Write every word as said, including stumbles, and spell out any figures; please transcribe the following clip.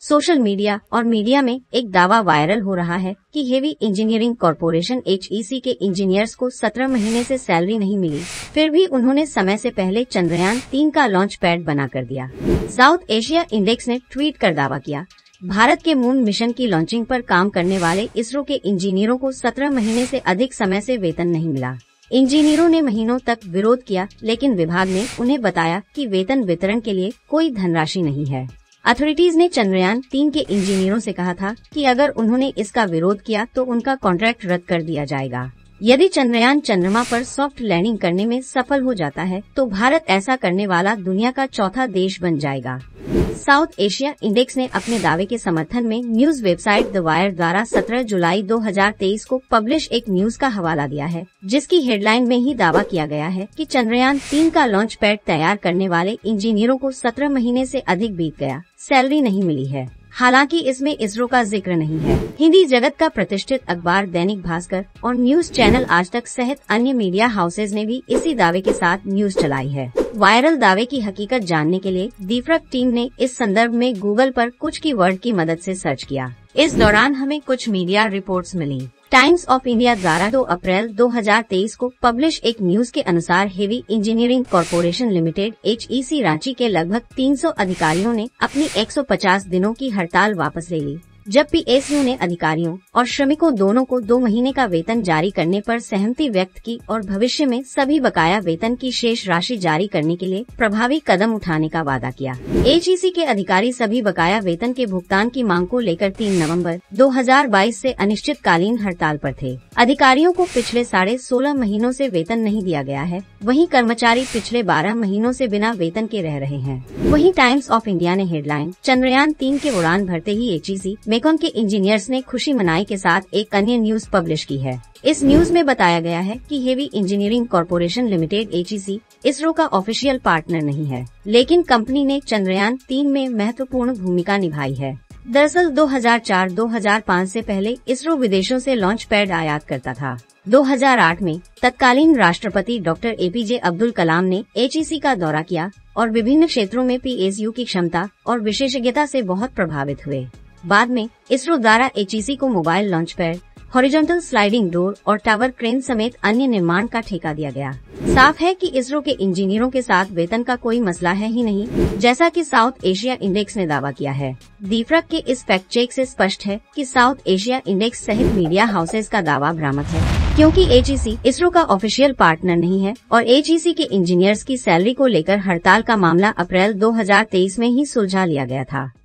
Social media और media में एक दावा वायरल हो रहा है कि heavy engineering corporation H E C के इंजीनियर्स को सत्रह महीने से सैलरी नहीं मिली, फिर भी उन्होंने समय से पहले चंद्रयान तीन का लॉन्च पैड बना कर दिया। साउथ एशिया इंडेक्स ने ट्वीट कर दावा किया, भारत के मून मिशन की लॉन्चिंग पर काम करने वाले इसरो के इंजीनियरों को सत्रह महीने से अधिक समय से वेतन नहीं मिला। इंजीनियरों ने महीनों तक विरोध किया, लेकिन विभाग ने उन्हें बताया कि वेतन वितरण के लिए कोई धनराशि नहीं है। अथॉरिटीज ने चंद्रयान तीन के इंजीनियरों से कहा था कि अगर उन्होंने इसका विरोध किया तो उनका कॉन्ट्रैक्ट रद्द कर दिया जाएगा। यदि चंद्रयान चंद्रमा पर सॉफ्ट लैंडिंग करने में सफल हो जाता है तो भारत ऐसा करने वाला दुनिया का चौथा देश बन जाएगा। साउथ एशिया इंडेक्स ने अपने दावे के समर्थन में न्यूज वेबसाइट द वायर द्वारा सत्रह जुलाई दो हज़ार तेईस को पब्लिश एक न्यूज का हवाला दिया है, जिसकी हेडलाइन में ही दावा किया गया है कि चंद्रयान तीन का लॉन्च पैड तैयार करने वाले इंजीनियरों को सत्रह महीने से अधिक बीत गया, सैलरी नहीं मिली है। हालांकि इसमें इसरो का जिक्र नहीं है। हिंदी जगत का प्रतिष्ठित अखबार दैनिक भास्कर और न्यूज चैनल आज तक सहित अन्य मीडिया हाउसेज ने भी इसी दावे के साथ न्यूज चलाई है। वायरल दावे की हकीकत जानने के लिए दीपक टीम ने इस संदर्भ में गूगल पर कुछ कीवर्ड की मदद से सर्च किया। इस दौरान हमें कुछ मीडिया रिपोर्ट्स मिली। टाइम्स ऑफ इंडिया द्वारा दो अप्रैल दो हज़ार तेईस को पब्लिश एक न्यूज के अनुसार heavy engineering corporation limited H E C Ranchi के लगभग तीन सौ अधिकारियों ने अपनी एक सौ पचास दिनों की हड़ताल वापस ले ली, जब पी एस यू ने अधिकारियों और श्रमिकों दोनों को दो महीने का वेतन जारी करने पर सहमति व्यक्त की और भविष्य में सभी बकाया वेतन की शेष राशि जारी करने के लिए प्रभावी कदम उठाने का वादा किया। एच ई सी के अधिकारी सभी बकाया वेतन के भुगतान की मांग को लेकर तीन नवंबर दो हज़ार बाईस से अनिश्चितकालीन हड़ताल पर थे। अधिकारियों को पिछले साढ़े सोलह महीनों से वेतन नहीं दिया गया है, वहीं कर्मचारी पिछले बारह महीनों से बिना वेतन के रह रहे हैं। वहीं टाइम्स ऑफ इंडिया ने हेडलाइन चंद्रयान तीन के उड़ान भरते ही एच ई सी मेकॉन के इंजीनियर्स ने खुशी मनाई के साथ एक अन्य न्यूज पब्लिश की है। इस न्यूज में बताया गया है कि heavy engineering corporation limited H E C ISRO का ऑफिशियल पार्टनर नहीं है, लेकिन कंपनी ने चंद्रयान तीन में महत्वपूर्ण भूमिका निभाई है। दरअसल दो हज़ार चार दो हज़ार पाँच से पहले इसरो विदेशों से लॉन्च पैड आयात करता था। दो हज़ार आठ में तत्कालीन राष्ट्रपति doctor A P J Abdul Kalam ने एच ई सी का दौरा किया और विभिन्न क्षेत्रों में पी एस यू की क्षमता और विशेषज्ञता से बहुत प्रभावित हुए। बाद में इसरो द्वारा एच ई सी को mobile launch pad, horizontal sliding door और टावर क्रेन समेत अन्य निर्माण का ठेका दिया गया। साफ है कि इसरो के इंजीनियरों के साथ वेतन का कोई मसला है ही नहीं, जैसा कि साउथ एशिया इंडेक्स ने दावा किया है। दीपक के इस फैक्ट चेक से स्पष्ट है कि साउथ एशिया इंडेक्स सहित मीडिया हाउसेज का दावा भ्रामक है, क्योंकि एच ई सी इसरो का ऑफिशियल पार्टनर नहीं है और एच ई सी के इंजीनियर्स की सैलरी को लेकर हड़ताल का मामला अप्रैल दो हज़ार तेईस में ही सुलझा लिया गया था।